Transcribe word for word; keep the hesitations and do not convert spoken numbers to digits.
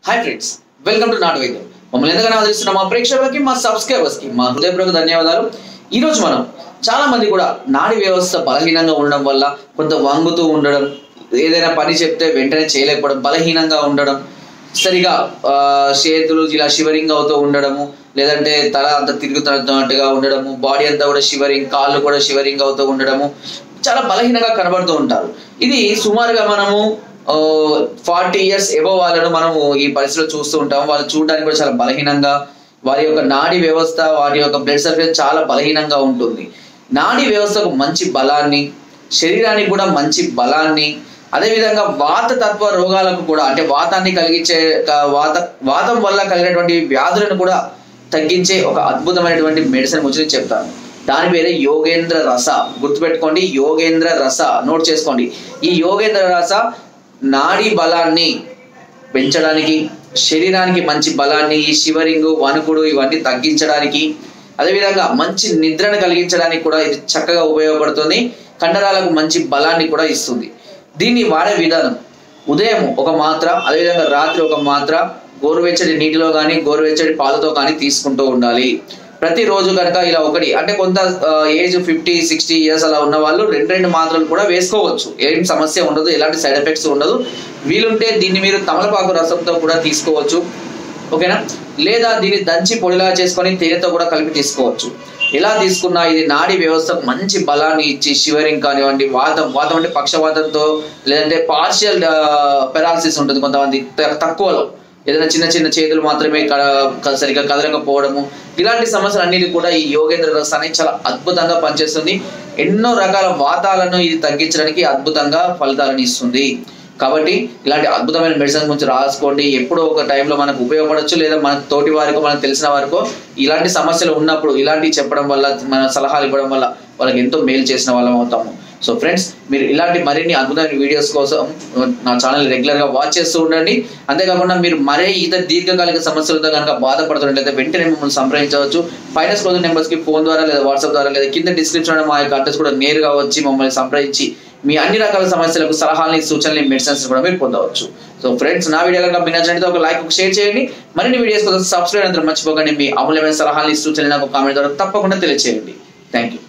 Hi friends, welcome to నాటు వైద్యం. మమ్మల్ని ఎంతగానో ఆదరిస్తున్న మా ప్రేక్షకులకి, మా సబ్స్క్రైబర్స్కి మా హృదయపూర్వక ధన్యవాదాలు. ఈరోజు మనం చాలా మంది కూడా నాడీ వ్యవస్థ బలహీనంగా ఉండడం వల్ల కొంత వంగుతూ ఉండడం, ఏదైనా పని చెప్తే వెంటనే చేయలేకపోవడం, బలహీనంగా ఉండడం, సరిగా చేతులు ఇలా షివరింగ్ అవుతూ ఉండడము, లేదంటే తల అంతా తిరుగుతున్నట్టుగా ఉండడము, బాడీ అంతా కూడా షివరింగ్, కాళ్ళు కూడా షివరింగ్ అవుతూ ఉండడము, చాలా బలహీనంగా కనబడుతూ ఉంటారు. ఇది సుమారుగా మనము ఫార్టీ ఇయర్స్ ఎబో వాళ్ళను మనము ఈ పరిస్థితిలో చూస్తూ ఉంటాము. వాళ్ళు చూడడానికి కూడా చాలా బలహీనంగా, వారి యొక్క నాడీ వ్యవస్థ, వారి యొక్క బ్లడ్ సర్క్యులేషన్ చాలా బలహీనంగా ఉంటుంది. నాడీ వ్యవస్థకు మంచి బలాన్ని, శరీరానికి కూడా మంచి బలాన్ని, అదేవిధంగా వాత తత్వ రోగాలకు కూడా, అంటే వాతాన్ని కలిగించే వాత వాతం వల్ల కలిగినటువంటి వ్యాధులను కూడా తగ్గించే ఒక అద్భుతమైనటువంటి మెడిసిన్ గురించి చెప్తాను. దాని పేరే యోగేంద్ర రస. గుర్తుపెట్టుకోండి, యోగేంద్ర రస నోట్ చేసుకోండి. ఈ యోగేంద్ర రస నాడీ బలాన్ని పెంచడానికి, శరీరానికి మంచి బలాన్ని, ఈ షివరింగ్, వణుకుడు ఇవన్నీ తగ్గించడానికి, అదేవిధంగా మంచి నిద్రను కలిగించడానికి కూడా ఇది చక్కగా ఉపయోగపడుతుంది. కండరాలకు మంచి బలాన్ని కూడా ఇస్తుంది. దీన్ని వాడే విధానం: ఉదయం ఒక మాత్ర, అదేవిధంగా రాత్రి ఒక మాత్ర గోరువెచ్చటి నీటిలో కానీ గోరువెచ్చటి పాలతో కానీ తీసుకుంటూ ఉండాలి. ప్రతిరోజు కనుక ఇలా ఒకటి, అంటే కొంత ఏజ్ ఫిఫ్టీ సిక్స్టీ ఇయర్స్ అలా ఉన్న వాళ్ళు రెండు రెండు మాత్రలు కూడా వేసుకోవచ్చు. ఏం సమస్య ఉండదు, ఎలాంటి సైడ్ ఎఫెక్ట్స్ ఉండదు. వీలుంటే దీన్ని మీరు తమలపాకు రసంతో కూడా తీసుకోవచ్చు, ఓకేనా? లేదా దీన్ని దంచి పొడిలా చేసుకొని తేనెతో కూడా కలిపి తీసుకోవచ్చు. ఎలా తీసుకున్నా ఇది నాడీ వ్యవస్థకు మంచి బలాన్ని ఇచ్చి, షివరింగ్ కానివ్వండి, వాతం వాతం అంటే పక్షవాతంతో, లేదంటే పార్షియల్ పెరాలసిస్ ఉంటుంది కొంతమంది తక్కువలో, ఏదైనా చిన్న చిన్న చేతులు మాత్రమే సరిగ్గా కదలకపోవడము, ఇలాంటి సమస్యలు అన్నిటి కూడా ఈ యోగేంద్ర రస అనేది చాలా అద్భుతంగా పనిచేస్తుంది. ఎన్నో రకాల వాతాలను ఇది తగ్గించడానికి అద్భుతంగా ఫలితాలను ఇస్తుంది. కాబట్టి ఇలాంటి అద్భుతమైన మెడిసిన్ గురించి రాసుకోండి. ఎప్పుడో ఒక టైంలో మనకు ఉపయోగపడవచ్చు, లేదా మన తోటి వారికో, మనకు తెలిసిన వారికో ఇలాంటి సమస్యలు ఉన్నప్పుడు ఇలాంటివి చెప్పడం వల్ల, మన సలహాలు ఇవ్వడం వల్ల వాళ్ళకి ఎంతో మేలు చేసిన వాళ్ళం అవుతాము. సో ఫ్రెండ్స్, మీరు ఇలాంటి మరిన్ని అద్భుతమైన వీడియోస్ కోసం నా ఛానల్ రెగ్యులర్గా వాచ్ చేస్తూ ఉండండి. అంతేకాకుండా మీరు మరే ఇతర దీర్ఘకాలిక సమస్యలతో కనుక బాధపడుతున్నట్లయితే వెంటనే మిమ్మల్ని సంప్రదించవచ్చు. పైన స్క్రోల్ నెంబర్స్కి ఫోన్ ద్వారా, లేదా వాట్సాప్ ద్వారా, లేదా కింద డిస్క్రిప్షన్లో మా యొక్క అడ్రస్ కూడా నేరుగా వచ్చి మమ్మల్ని సంప్రదించి మీ అన్ని రకాల సమస్యలకు సలహాలని, సూచనలు, మెడిసిన్స్ కూడా మీరు పొందవచ్చు. సో ఫ్రెండ్స్, నా వీడియో కనుక మీ నచ్చినట్లయితే ఒక లైక్, ఒక షేర్ చేయండి. మరిన్ని వీడియోస్ కోసం సబ్స్క్రైబ్ అందరూ మర్చిపోకండి. మీ అమూల్యమైన సలహాలని, సూచనలు నాకు కామెంట్ ద్వారా తప్పకుండా తెలియజేయండి. Thank you.